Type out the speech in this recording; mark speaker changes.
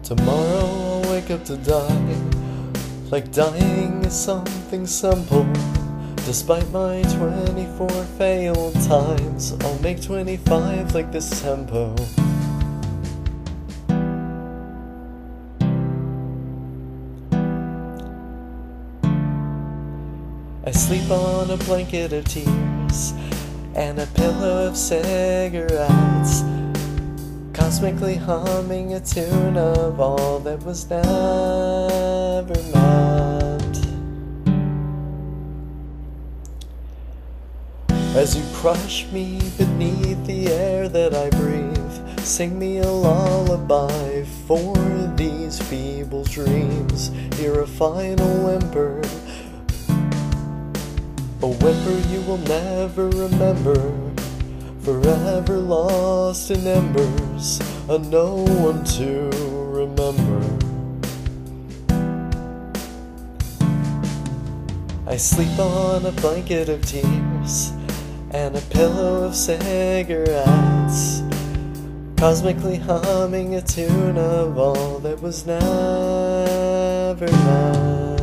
Speaker 1: Tomorrow I'll wake up to die, like dying is something simple. Despite my 24 failed times, I'll make 25 like this tempo. I sleep on a blanket of tears and a pillow of cigarettes, cosmically humming a tune of all that was never meant. As you crush me beneath the air that I breathe, sing me a lullaby for these feeble dreams. Hear a final whimper, a whimper you will never remember, forever lost in embers, a no one to remember. I sleep on a blanket of tears and a pillow of cigarettes, cosmically humming a tune of all that was never meant.